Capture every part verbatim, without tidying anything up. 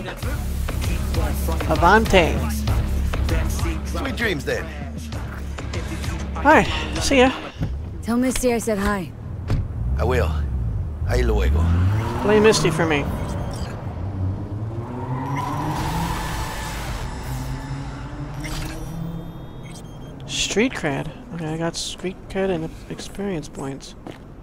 Avante. Sweet dreams then. Alright, see ya. Tell Misty I said hi. I will. Ahí luego. Play Misty for me. Street cred. Okay, I got street cred and experience points.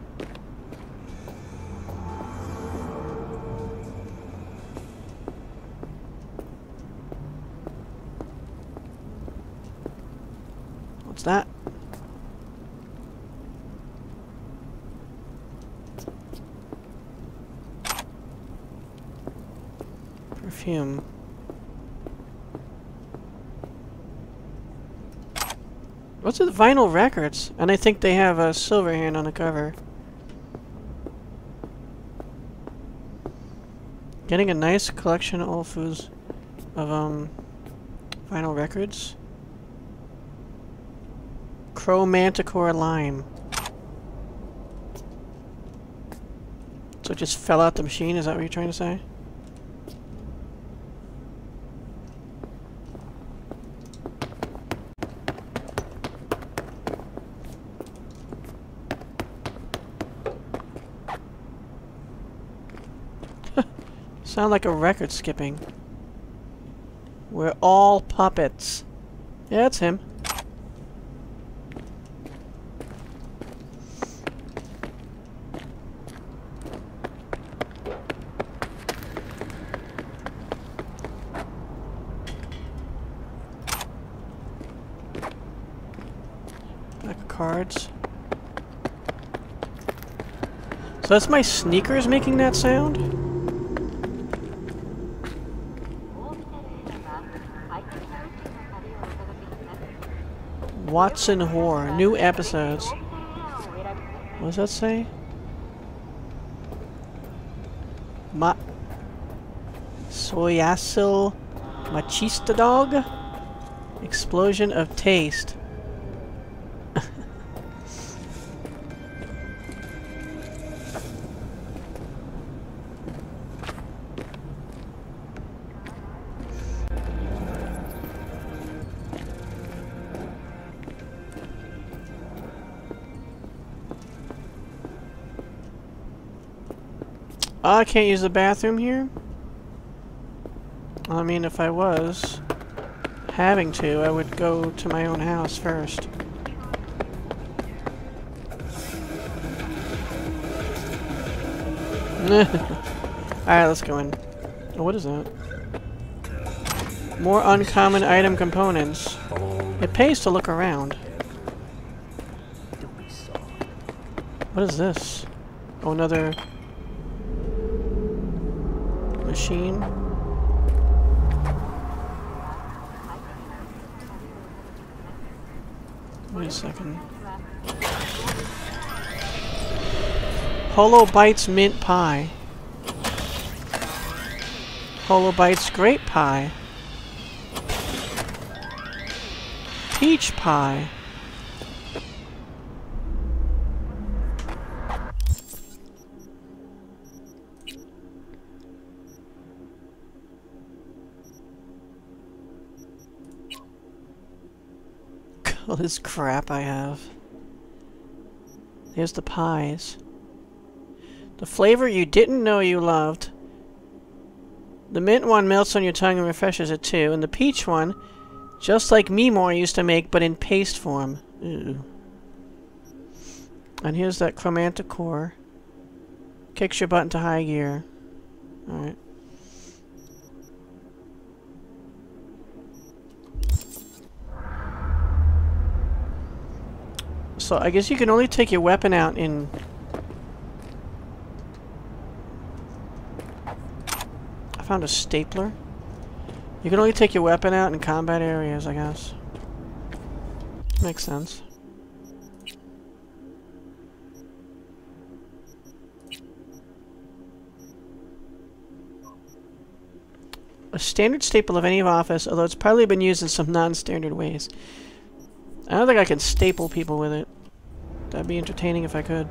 What's that? Perfume. What's with vinyl records? And I think they have a silver hand on the cover. Getting a nice collection of all foods of um vinyl records. Chromanticore lime. So it just fell out the machine, is that what you're trying to say? Sound like a record skipping. We're all puppets. Yeah, it's him. Back of cards. So that's my sneakers making that sound? Watson Whore. New episodes. What does that say? Ma... Soyasil Machista Dog? Explosion of taste. Oh, I can't use the bathroom here? I mean, if I was having to, I would go to my own house first. Alright, let's go in. Oh, what is that? More uncommon item components. It pays to look around. What is this? Oh, another... machine. Wait a second. Holo Bites mint pie. Holo Bites grape pie. Peach pie. All this crap I have. Here's the pies. The flavor you didn't know you loved. The mint one melts on your tongue and refreshes it too. And the peach one, just like Meemore used to make, but in paste form. Ooh. And here's that Chromanticore. Kicks your butt into high gear. Alright. So I guess you can only take your weapon out in... I found a stapler. You can only take your weapon out in combat areas, I guess. Makes sense. A standard staple of any office, although it's probably been used in some non-standard ways. I don't think I can staple people with it. That'd be entertaining if I could.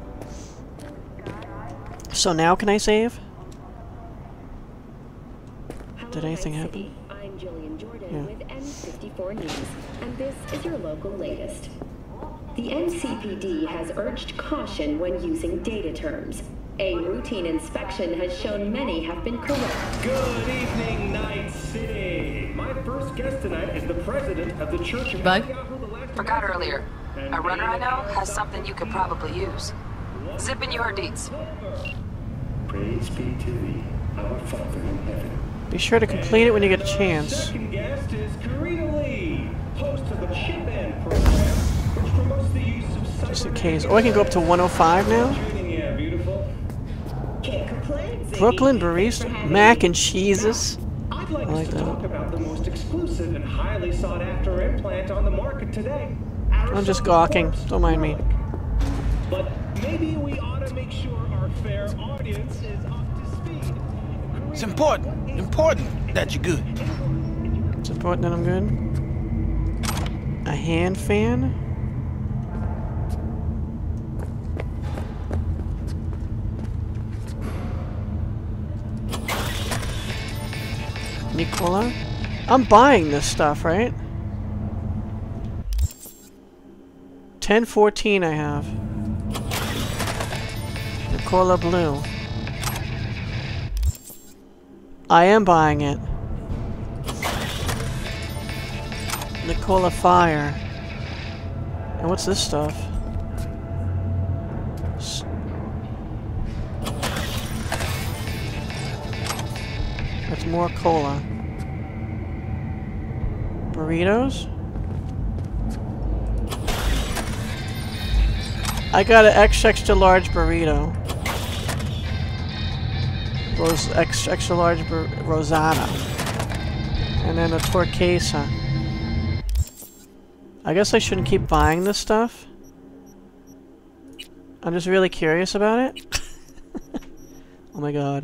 So now can I save? Did anything happen? I'm Jillian Jordan Yeah. with N fifty-four News, and this is your local latest. The N C P D has urged caution when using data terms. A routine inspection has shown many have been correct. Good evening, Night City. My first guest tonight is the president of the Church of Bug? Forgot earlier. A runner I know has something you could probably use. Zip in your deets. Praise be to thee, our Father in heaven. Be sure to complete it when you get a chance. Second guest is Karina Lee, host of the Chip In program, which promotes the use of cyber. Just in case. Oh, I can go up to one oh five now? Yeah, beautiful. Can't complain, Ziggy. Brooklyn barista. Mac and cheeses. I'd like, I like us to that. talk about the most exclusive and highly sought after implant on the market today. I'm just gawking. Don't mind me. But maybe we ought to make sure our fair audience is up to speed. It's important, important that you're good. It's important that I'm good. A hand fan. Nicola? I'm buying this stuff, right? ten fourteen I have. Nicola Blue. I am buying it. Nicola Fire. And what's this stuff? S That's more cola. Burritos? I got an extra extra large burrito. Rose extra extra large bur rosada. And then a turquesa. I guess I shouldn't keep buying this stuff. I'm just really curious about it. Oh my god.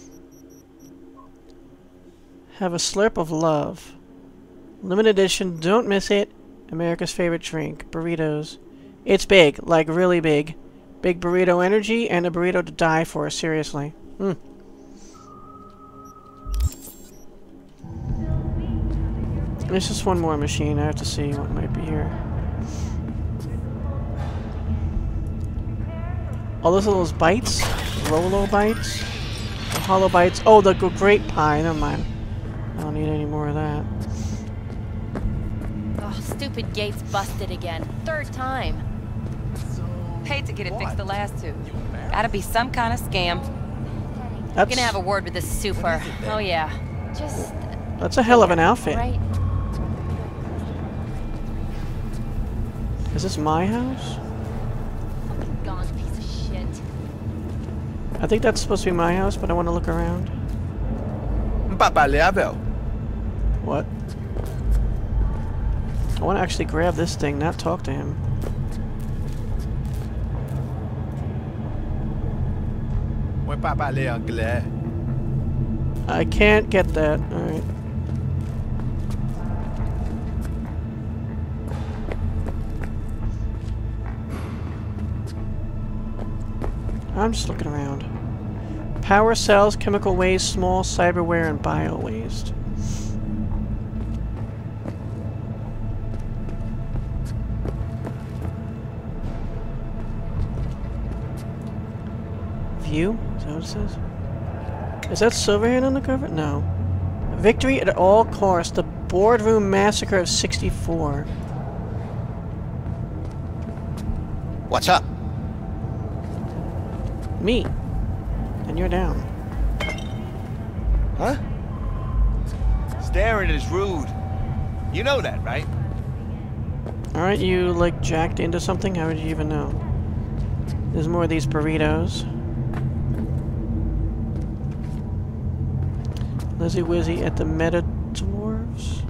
Have a slurp of love. Limited edition, don't miss it. America's favorite drink. Burritos. It's big, like really big. Big burrito energy and a burrito to die for, seriously. Mm. There's just one more machine. I have to see what might be here. Oh, those are those bites? Rolo bites? The hollow bites? Oh, the grape pie. Never mind. I don't need any more of that. Oh, stupid gate's busted again. Third time. Paid to get it fixed the last two. Gotta be some kind of scam. That's, Gonna have a word with this super. Oh yeah. Just. that's a hell of an outfit. Right. Is this my house? Gone piece of shit. I think that's supposed to be my house, but I want to look around. What? I want to actually grab this thing, not talk to him. I can't get that. Alright. I'm just looking around. Power cells, chemical waste, small cyberware, and bio waste. View? Is that what it says? Is that Silverhand on the cover? No. Victory at all costs. The Boardroom Massacre of sixty-four. What's up? Me. And you're down. Huh? Staring is rude. You know that, right? Aren't you, like, jacked into something? How would you even know? There's more of these burritos. Lizzie Wizzy at the Meta Dwarves.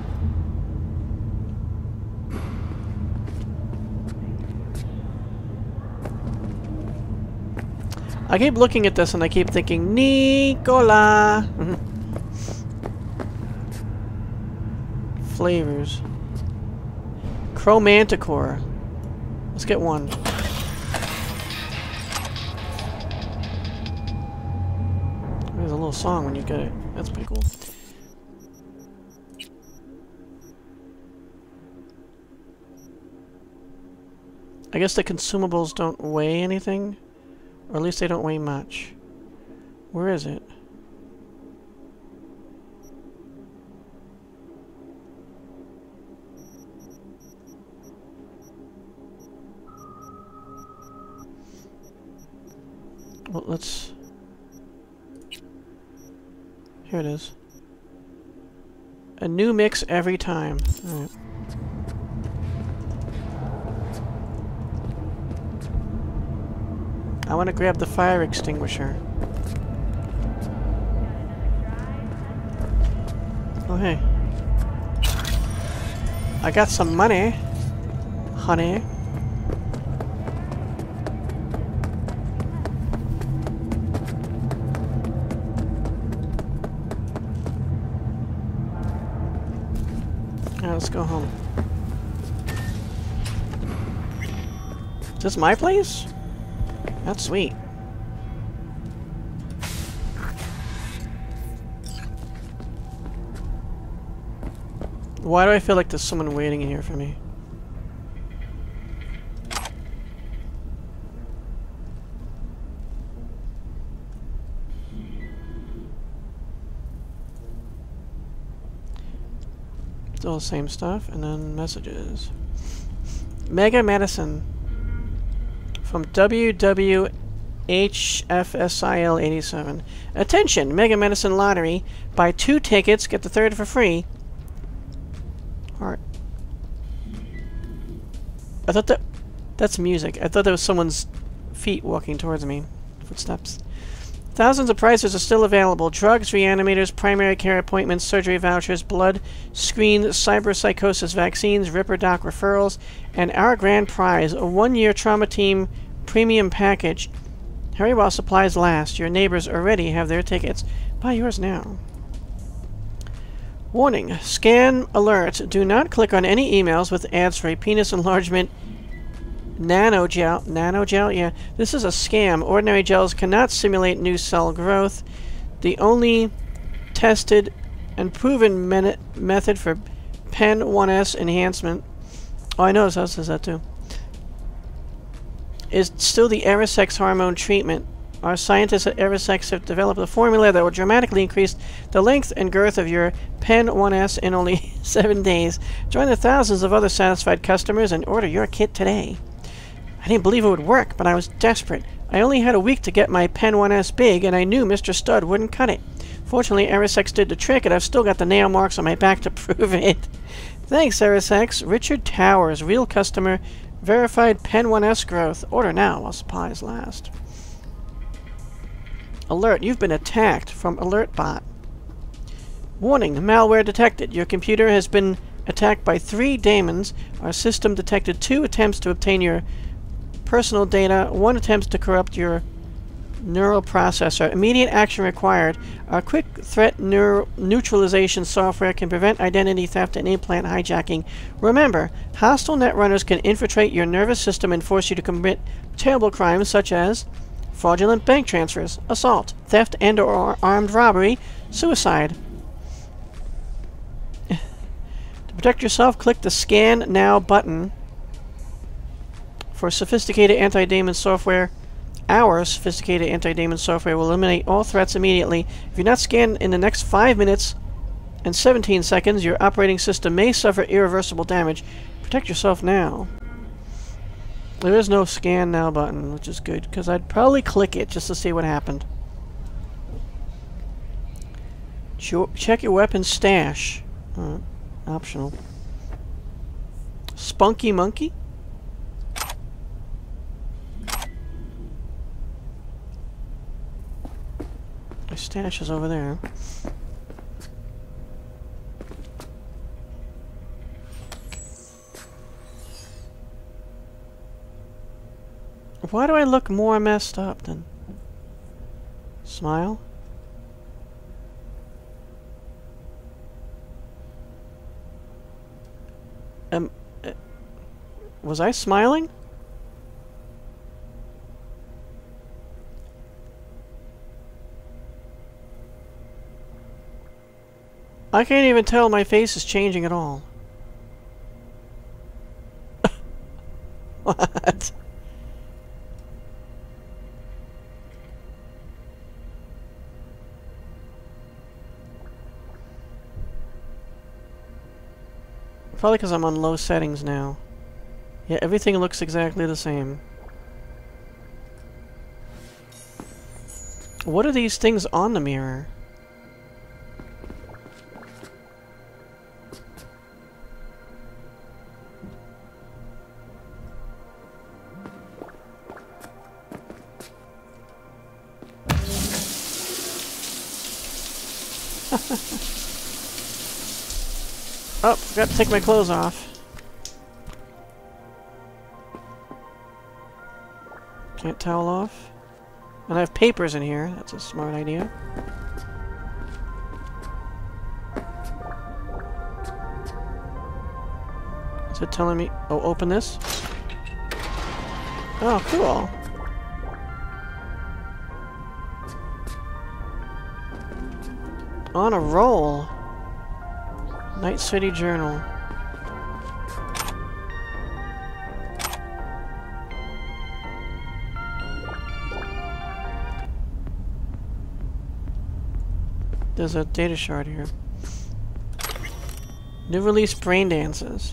I keep looking at this and I keep thinking, Nicola! Flavors. Chromanticore. Let's get one. There's a little song when you get it. That's pretty cool. I guess the consumables don't weigh anything. Or at least they don't weigh much. Where is it? Well, let's... Here it is. A new mix every time. Alright. I want to grab the fire extinguisher. Oh, hey. I got some money, honey. Alright, let's go home. Is this my place? That's sweet. Why do I feel like there's someone waiting in here for me? Still the same stuff, and then messages. Mega Medicine. From W W H F S I L eighty-seven. Attention! Mega Medicine Lottery. Buy two tickets, get the third for free. Heart. I thought that... That's music. I thought that was someone's feet walking towards me. Footsteps. Thousands of prizes are still available. Drugs, reanimators, primary care appointments, surgery vouchers, blood, screen, cyberpsychosis vaccines, Ripper Doc referrals, and our grand prize, a one-year trauma team premium package. Hurry while supplies last. Your neighbors already have their tickets. Buy yours now. Warning. Scan alert. Do not click on any emails with ads for a penis enlargement nanogel. Nanogel? Yeah. This is a scam. Ordinary gels cannot simulate new cell growth. The only tested and proven method for P E N one S enhancement. Oh, I noticed how it says that too. Is still the Erisex hormone treatment. Our scientists at Erisex have developed a formula that will dramatically increase the length and girth of your P E N one S in only seven days. Join the thousands of other satisfied customers and order your kit today. I didn't believe it would work, but I was desperate. I only had a week to get my P E N one S big, and I knew Mister Stud wouldn't cut it. Fortunately, Erisex did the trick, and I've still got the nail marks on my back to prove it. Thanks, Erisex. Richard Towers, real customer, verified P E N one S growth. Order now while supplies last. Alert, you've been attacked from AlertBot. Warning, malware detected. Your computer has been attacked by three daemons. Our system detected two attempts to obtain your personal data, one attempt to corrupt your neural processor. Immediate action required. Our quick threat neur neutralization software can prevent identity theft and implant hijacking. Remember, hostile netrunners can infiltrate your nervous system and force you to commit terrible crimes such as fraudulent bank transfers, assault, theft and or armed robbery, suicide. To protect yourself, click the Scan Now button. For sophisticated anti-daemon software, our sophisticated anti-daemon software will eliminate all threats immediately. If you're not scanned in the next five minutes and seventeen seconds, your operating system may suffer irreversible damage. Protect yourself now. There is no Scan Now button, which is good, because I'd probably click it just to see what happened. Check your weapon stash. Uh, optional. Spunky Monkey? My stash is over there. Why do I look more messed up than... Smile? Um... Uh, was I smiling? I can't even tell my face is changing at all. What? Probably because I'm on low settings now. Yeah, everything looks exactly the same. What are these things on the mirror? Oh, forgot to take my clothes off. Can't towel off. And I have papers in here. That's a smart idea. Is it telling me... Oh, open this? Oh, cool. On a roll. Night City Journal. There's a data shard here. New release brain dances.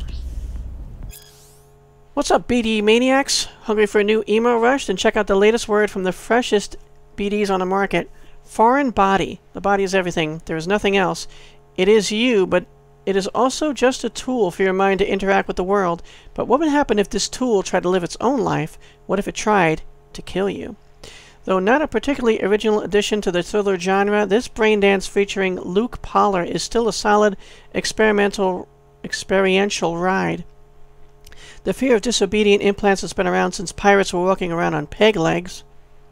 What's up, B D maniacs? Hungry for a new emo rush? Then check out the latest word from the freshest B Ds on the market. Foreign body. The body is everything. There is nothing else. It is you, but it is also just a tool for your mind to interact with the world. But what would happen if this tool tried to live its own life? What if it tried to kill you? Though not a particularly original addition to the thriller genre, this brain dance featuring Luke Poller is still a solid experimental, experiential ride. The fear of disobedient implants has been around since pirates were walking around on peg legs.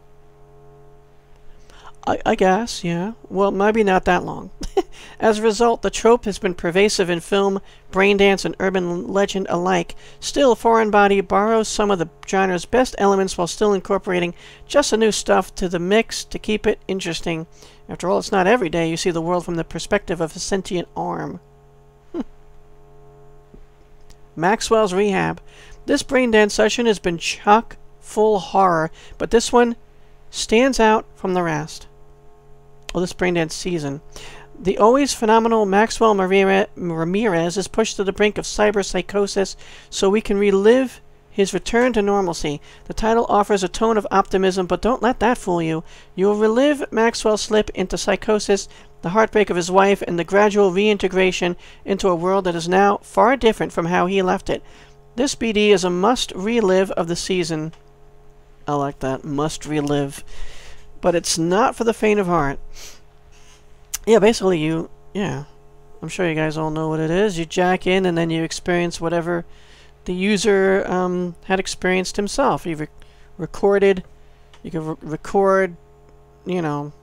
I, I guess, yeah. Well, maybe not that long. As a result, the trope has been pervasive in film, brain dance, and urban legend alike. Still, Foreign Body borrows some of the genre's best elements while still incorporating just the new stuff to the mix to keep it interesting. After all, it's not every day you see the world from the perspective of a sentient arm. Hm. Maxwell's Rehab. This brain dance session has been chock full horror, but this one stands out from the rest. Well, this brain dance season. The always phenomenal Maxwell Ramirez is pushed to the brink of cyberpsychosis so we can relive his return to normalcy. The title offers a tone of optimism, but don't let that fool you. You will relive Maxwell's slip into psychosis, the heartbreak of his wife, and the gradual reintegration into a world that is now far different from how he left it. This B D is a must-relive of the season. I like that. Must relive. But it's not for the faint of heart. Yeah, basically you... Yeah. I'm sure you guys all know what it is. You jack in and then you experience whatever the user um, had experienced himself. You re recorded... You can re record, you know...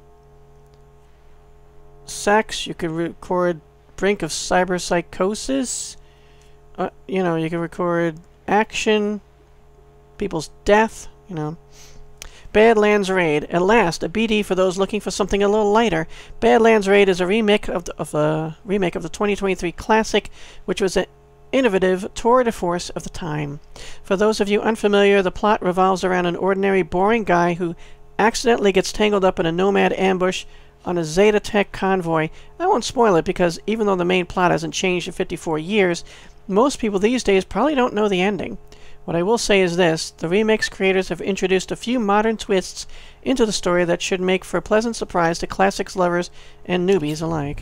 sex. You could record brink of cyberpsychosis. Uh, you know, you can record action. People's death, you know. Badlands Raid. At last, a B D for those looking for something a little lighter. Badlands Raid is a remake of the, of the remake of the twenty twenty-three classic, which was an innovative tour de force of the time. For those of you unfamiliar, the plot revolves around an ordinary, boring guy who accidentally gets tangled up in a nomad ambush on a Zeta Tech convoy. I won't spoil it because even though the main plot hasn't changed in fifty-four years, most people these days probably don't know the ending. What I will say is this, the remake's creators have introduced a few modern twists into the story that should make for a pleasant surprise to classics lovers and newbies alike.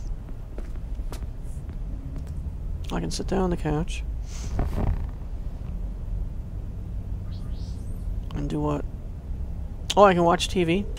I can sit down on the couch. And do what? Oh, I can watch T V.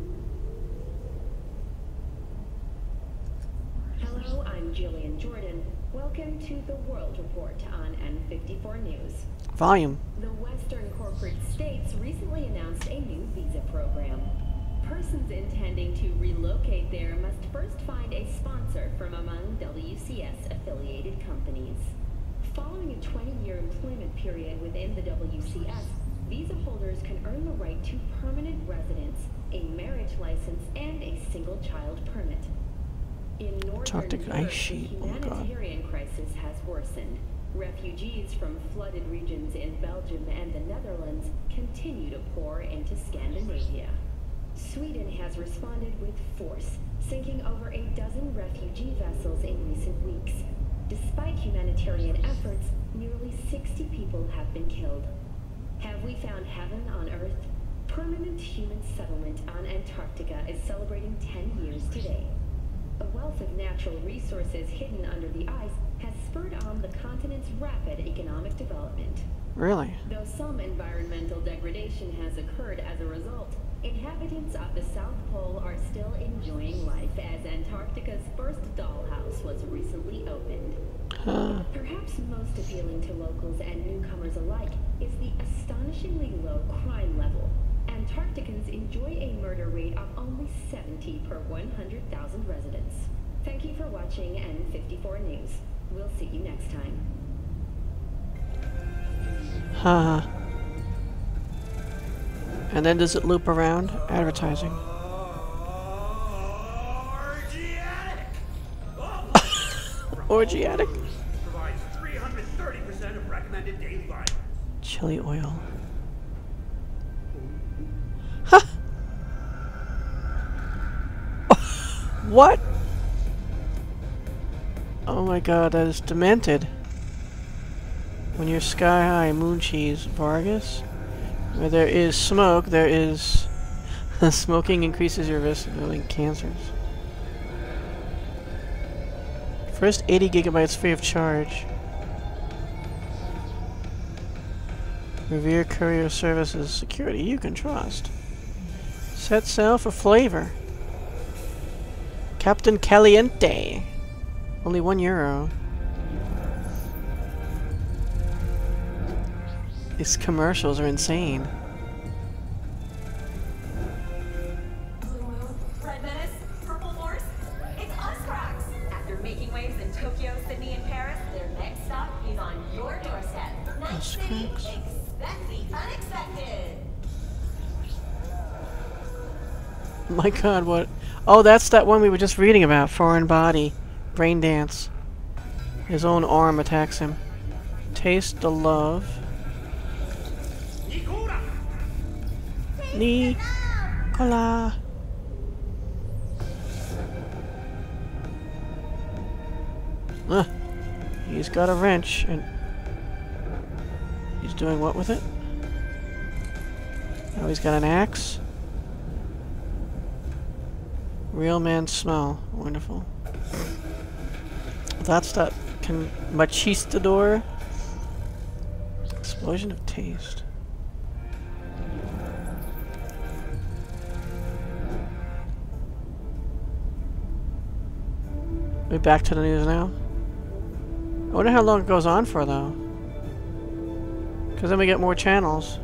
Hello, I'm Jillian Jordan. Welcome to the World Report on N fifty-four News. Volume. The Western corporate states recently announced a new visa program. Persons intending to relocate there must first find a sponsor from among W C S-affiliated companies. Following a twenty-year employment period within the W C S, visa holders can earn the right to permanent residence, a marriage license, and a single-child permit. In northern Arctic Europe, ice the sheet. Oh, God. humanitarian crisis has worsened. Refugees from flooded regions in Belgium and the Netherlands continue to pour into Scandinavia. Sweden has responded with force, sinking over a dozen refugee vessels in recent weeks. Despite humanitarian efforts, nearly sixty people have been killed. Have we found heaven on Earth? Permanent human settlement on Antarctica is celebrating ten years today. A wealth of natural resources hidden under the ice has spurred on the continent's rapid economic development. Really? Though some environmental degradation has occurred as a result, inhabitants of the South Pole are still enjoying life as Antarctica's first dollhouse was recently opened. Huh. Perhaps most appealing to locals and newcomers alike is the astonishingly low crime level. Antarcticans enjoy a murder rate of only seventy per one hundred thousand residents. Thank you for watching N fifty-four News. We'll see you next time. Huh. And then does it loop around? Advertising. Orgiatic. Provides three hundred thirty percent of recommended daily volume. Chili oil. Huh. What? Oh my god, that is demented. When you're sky high, moon cheese, Vargas. Where there is smoke, there is... Smoking increases your risk of developing cancers. First eighty gigabytes free of charge. Revere courier services. Security you can trust. Set sail for flavor. Captain Caliente. Only one euro. These commercials are insane. Blue Moon, Red Menace, Purple Force, it's us cracks! After making waves in Tokyo, Sydney, and Paris, their next stop is on your doorstep. Night Us City, cracks. expect the unexpected! My god, what? Oh, that's that one we were just reading about. Foreign body. Brain dance. His own arm attacks him. Taste the love. Nicola. Uh, he's got a wrench and he's doing what with it? Oh, he's got an axe. Real man smell. Wonderful. That's that can machistador. Explosion of taste. We're back to the news now. I wonder how long it goes on for, though. Because then we get more channels.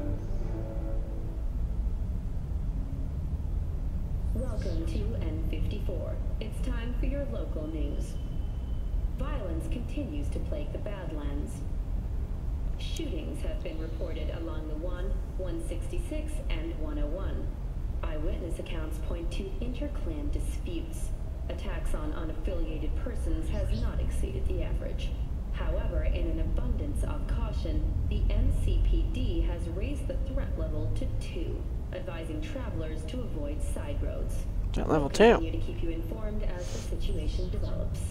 Welcome to N fifty-four. It's time for your local news. Violence continues to plague the Badlands. Shootings have been reported along the one, one sixty-six, and one oh one. Eyewitness accounts point to inter-clan disputes. Attacks on unaffiliated persons has not exceeded the average. However, in an abundance of caution, the N C P D has raised the threat level to two, advising travelers to avoid side roads. At level We'll two. continue to keep you informed as the situation develops.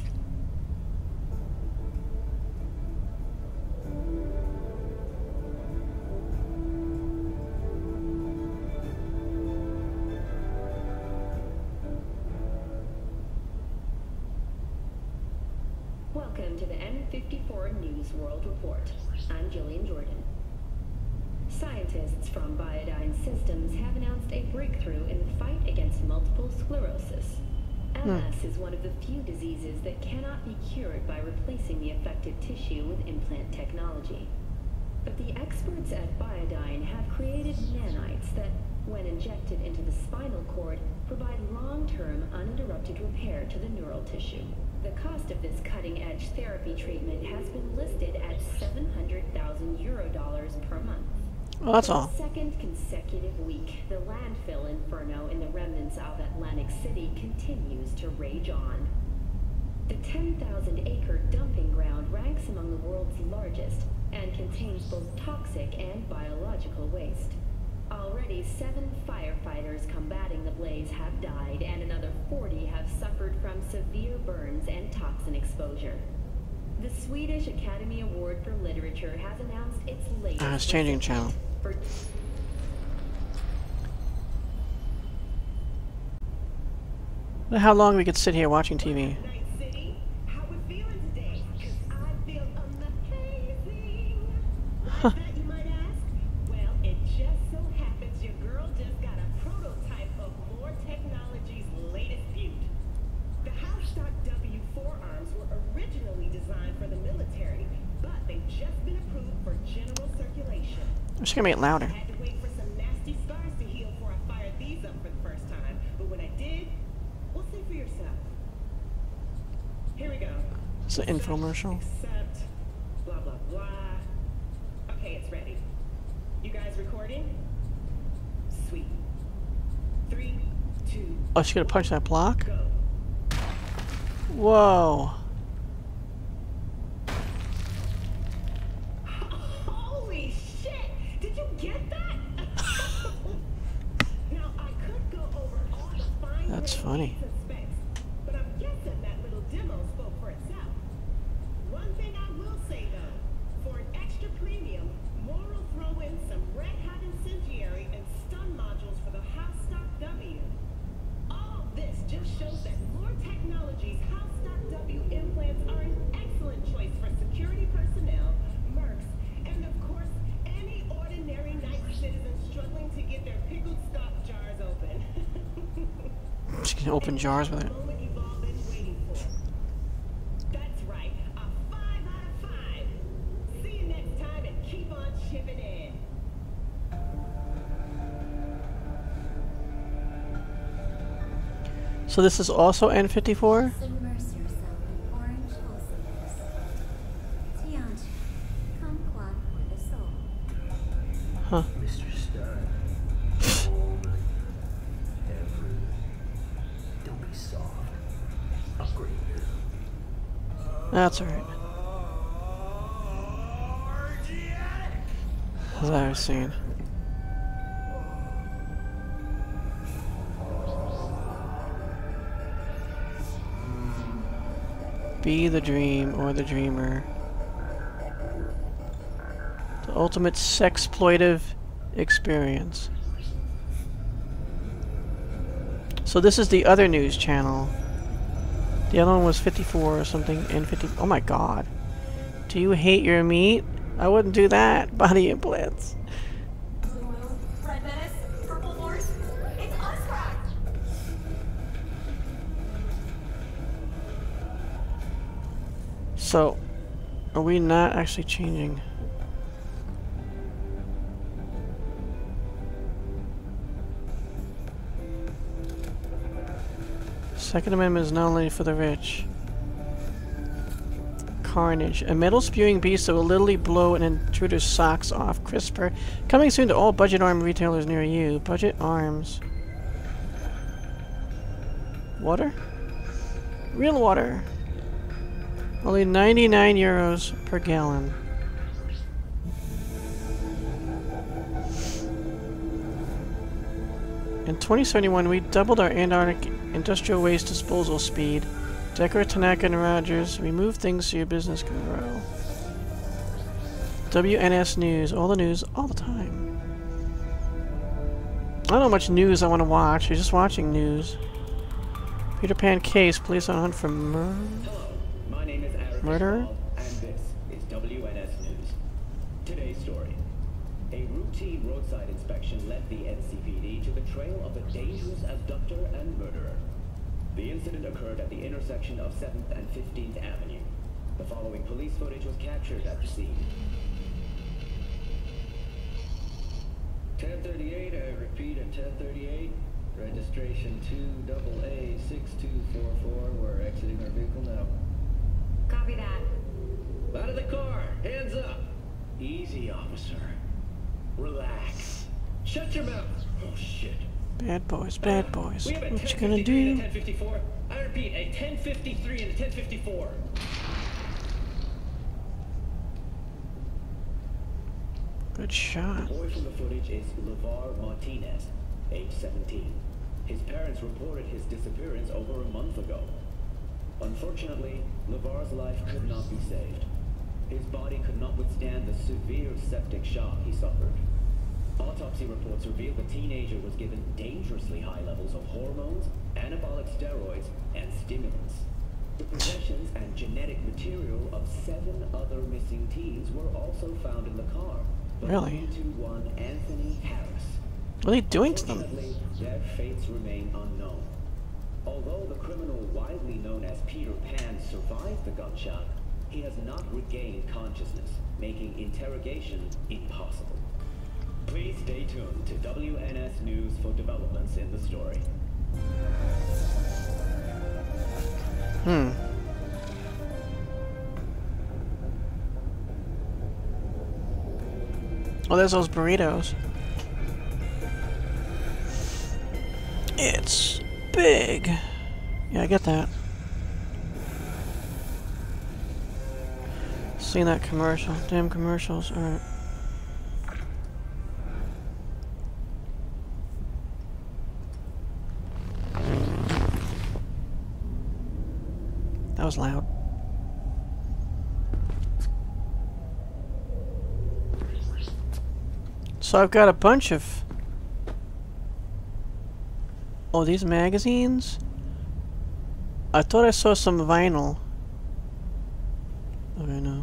Welcome to the N fifty-four News World Report. I'm Jillian Jordan. Scientists from Biodyne Systems have announced a breakthrough in the fight against multiple sclerosis. M S is one of the few diseases that cannot be cured by replacing the affected tissue with implant technology. But the experts at Biodyne have created nanites that, when injected into the spinal cord, provide long-term uninterrupted repair to the neural tissue. The cost of this cutting-edge therapy treatment has been listed at seven hundred thousand euro dollars per month. Well, that's For all. the second consecutive week, the landfill inferno in the remnants of Atlantic City continues to rage on. The ten thousand acre dumping ground ranks among the world's largest and contains both toxic and biological waste. Already, seven firefighters combating the blaze have died, and another forty have suffered from severe burns and toxin exposure. The Swedish Academy Award for Literature has announced its latest. Ah, it's changing channel. For How long we could sit here watching T V? Night City, how we feeling today? 'Cause I feel amazing. What's that, you might ask? Well, it just so happens your girl just got a prototype of More Technology's latest beaut. The Housestock W forearms were originally designed for the military, but they've just been approved for general circulation. I'm just gonna make it louder. I had to wait for some nasty scars to heal before I fired these up for the first time, but when I did, well, see for yourself. Here we go. It's an infomercial. Except, blah, blah, blah. Okay, it's ready. You guys recording? Sweet. Three, two, Oh, she's gonna punch that block? go. Whoa. Holy shit! Did you get that? Now, I could go over all the fine That's print funny. and specs, but I'm guessing that little demo spoke for itself. One thing I will say, though, for an extra premium, More will throw in some red-hot incendiary and stun modules for the Housestock W. All this just shows that More Technology's Housestock W implants are an excellent choice for security personnel, mercs, and of course, any ordinary night citizen struggling to get their pickled stock jars open. She can open jars with it. The moment you've all been waiting for. That's right, a five out of five. See you next time and keep on chipping in. So this is also N fifty-four? Submerge yourself in orange wholesomeness. Tianchi, kumquat for the soul. Huh. Mister Stein, all night, every night. Don't be soft. Upgrade here. That's alright. As I was saying. Be the dream or the dreamer. The ultimate sexploitive experience. So this is the other news channel. The other one was fifty-four or something, and fifty. Oh my god. Do you hate your meat? I wouldn't do that. Body implants. Blue Moon, Red Menace, Purple Force. It's unscracked. So, are we not actually changing? Second Amendment is not only for the rich. Carnage. A metal-spewing beast that will literally blow an intruder's socks off. CRISPR. Coming soon to all budget arm retailers near you. Budget arms. Water? Real water. Only ninety-nine euros per gallon. In twenty seventy-one, we doubled our Antarctic industrial waste disposal speed. Decker, Tanaka, and Rogers. Remove things so your business can grow. W N S News. All the news, all the time. I don't know how much news I want to watch. You're just watching news. Peter Pan case. Police on hunt for murder. Hello, my name is Eric Murderer? Schwab, and this is W N S News. Today's story. A routine roadside inspection led the N C P D to the trail of a dangerous abductor and murderer. The incident occurred at the intersection of seventh and fifteenth Avenue. The following police footage was captured at the scene. ten thirty-eight, I repeat at ten thirty-eight. Registration two double A six two four four. We're exiting our vehicle now. Copy that. Out of the car! Hands up! Easy, officer. Relax. Shut your mouth! Oh, shit. Bad boys, bad boys. We have a What you ten gonna fifty-three and do? a ten fifty-four. I repeat, a ten fifty-three and a ten fifty-four. Good shot. The boy from the footage is LeVar Martinez, age seventeen. His parents reported his disappearance over a month ago. Unfortunately, LeVar's life could not be saved. His body could not withstand the severe septic shock he suffered. Autopsy reports revealed the teenager was given dangerously high levels of hormones, anabolic steroids, and stimulants. The possessions and genetic material of seven other missing teens were also found in the car. Really? To one Anthony Harris. What are they doing to them? Unfortunately, their fates remain unknown. Although the criminal widely known as Peter Pan survived the gunshot, he has not regained consciousness, making interrogation impossible. Please stay tuned to W N S News for developments in the story. Hmm. Oh, there's those burritos. It's big. Yeah, I get that. Seen that commercial. Damn commercials. Alright. That was loud. So I've got a bunch of... Oh, these magazines? I thought I saw some vinyl. Okay, no.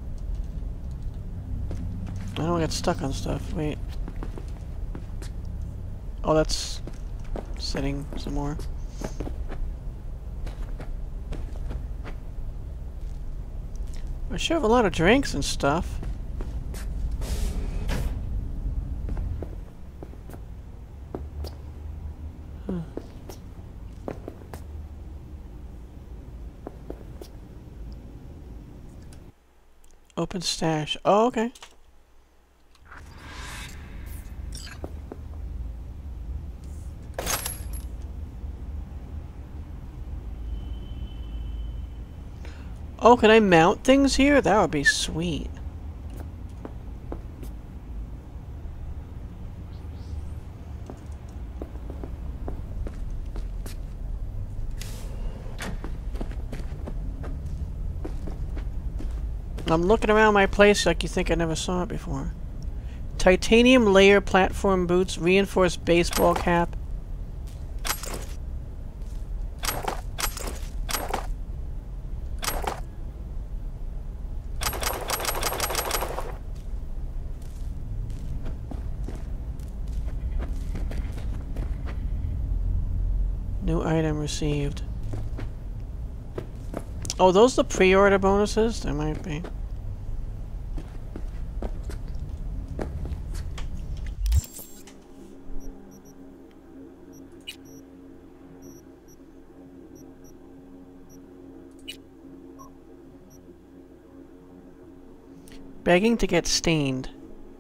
I don't get stuck on stuff. Wait. Oh, that's... sitting some more. I sure have a lot of drinks and stuff. Huh. Open stash. Oh, okay. Oh, can I mount things here? That would be sweet. I'm looking around my place like you think I never saw it before. Titanium layer platform boots, reinforced baseball cap. New item received. Oh, those the pre-order bonuses? There might be. Begging to get stained.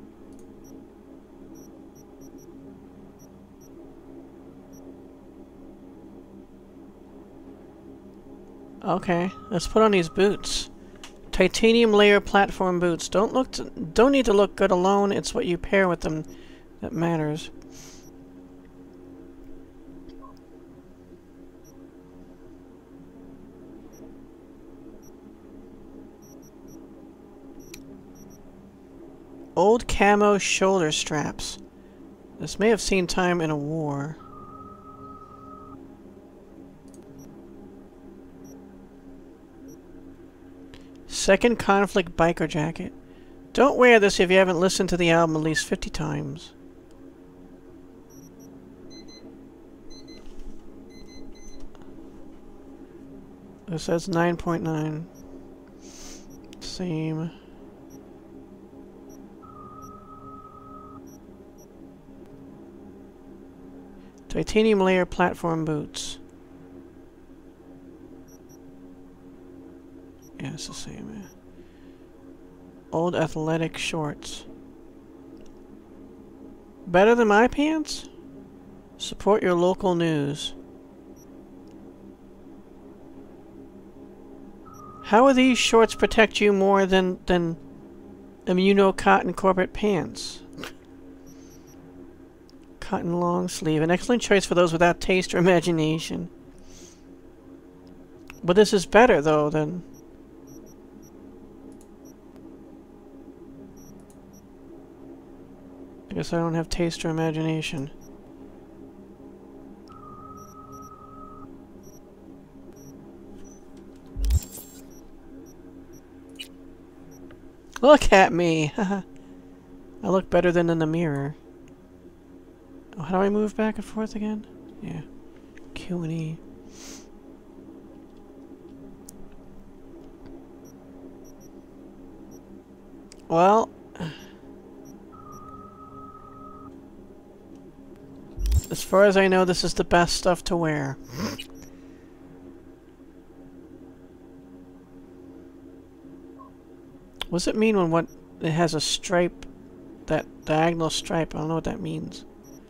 Okay, let's put on these boots. Titanium layer platform boots. Don't look to, don't need to look good alone. It's what you pair with them that matters. Old camo shoulder straps. This may have seen time in a war. Second Conflict biker jacket. Don't wear this if you haven't listened to the album at least fifty times. This says nine point nine. Same. Titanium layer platform boots. Yeah, it's the same. Yeah. Old athletic shorts. Better than my pants? Support your local news. How will these shorts protect you more than than immuno cotton corporate pants? Cotton long sleeve. An excellent choice for those without taste or imagination. But this is better, though, than... I guess I don't have taste or imagination. Look at me! I look better than in the mirror. Oh, how do I move back and forth again? Yeah. Q and E. Well... as far as I know, this is the best stuff to wear. What does it mean when what it has a stripe, that diagonal stripe? I don't know what that means.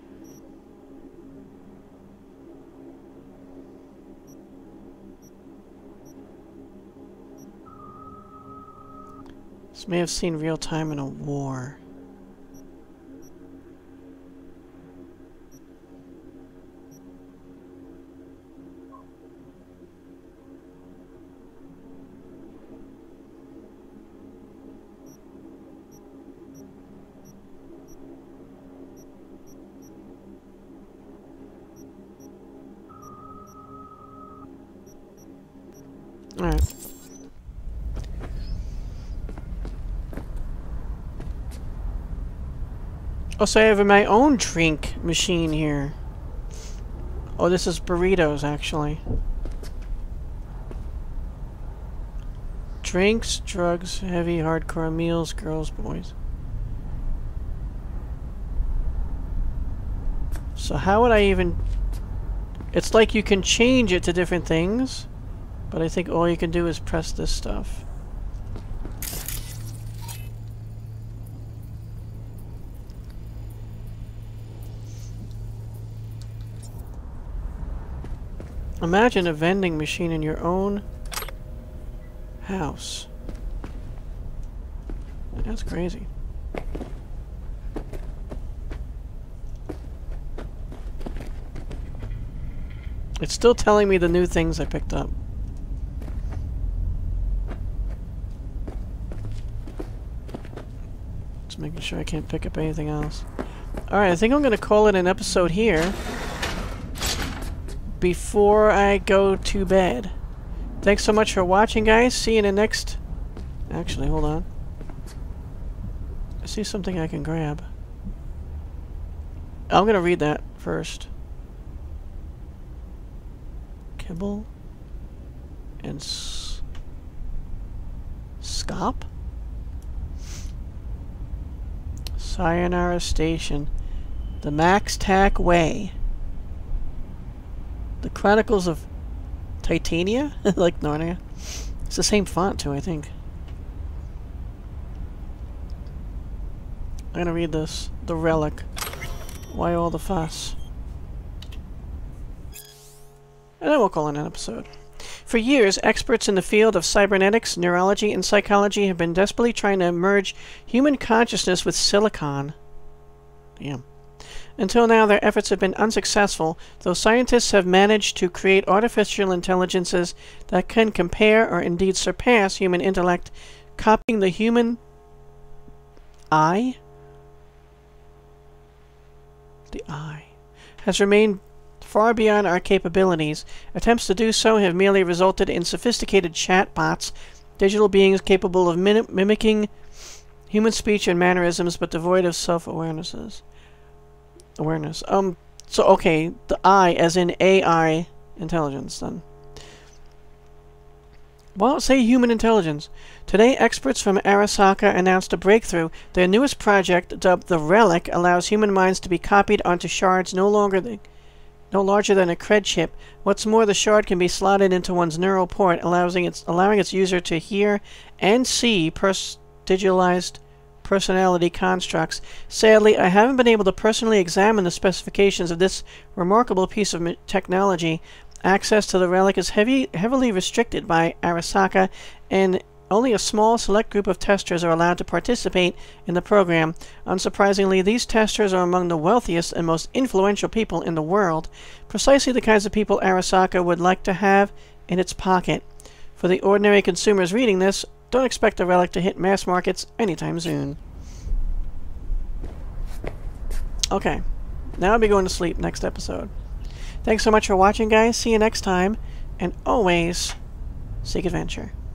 This may have seen real time in a war. Alright. Also, I have my own drink machine here. Oh, this is burritos, actually. Drinks, drugs, heavy, hardcore meals, girls, boys. So how would I even... It's like you can change it to different things, but I think all you can do is press this stuff. Imagine a vending machine in your own house. That's crazy. It's still telling me the new things I picked up. Just making sure I can't pick up anything else. Alright, I think I'm going to call it an episode here before I go to bed. Thanks so much for watching, guys. See you in the next... Actually, hold on. I see something I can grab. I'm going to read that first. Kibble and s Scop? Sayonara Station. The Max Tack Way. The Chronicles of Titania? Like Narnia. It's the same font too, I think. I'm gonna read this. The Relic. Why all the fuss? And then we'll call it an episode. For years, experts in the field of cybernetics, neurology, and psychology have been desperately trying to merge human consciousness with silicon. Damn. Until now, their efforts have been unsuccessful, though scientists have managed to create artificial intelligences that can compare or indeed surpass human intellect, copying the human eye. The eye has remained far beyond our capabilities. Attempts to do so have merely resulted in sophisticated chatbots, digital beings capable of mim mimicking human speech and mannerisms, but devoid of self-awarenesses. Awareness. Um, so, okay, the I, as in A I intelligence, then. Well, say human intelligence. Today, experts from Arasaka announced a breakthrough. Their newest project, dubbed the Relic, allows human minds to be copied onto shards no longer than, no larger than a cred chip. What's more, the shard can be slotted into one's neural port, allowing its, allowing its user to hear and see pers digitalized personality constructs. Sadly, I haven't been able to personally examine the specifications of this remarkable piece of technology. Access to the Relic is heavy, heavily restricted by Arasaka, and only a small select group of testers are allowed to participate in the program. Unsurprisingly, these testers are among the wealthiest and most influential people in the world, precisely the kinds of people Arasaka would like to have in its pocket. For the ordinary consumers reading this, don't expect the relic to hit mass markets anytime soon. Okay, now I'll be going to sleep next episode. Thanks so much for watching, guys. See you next time, and always seek adventure.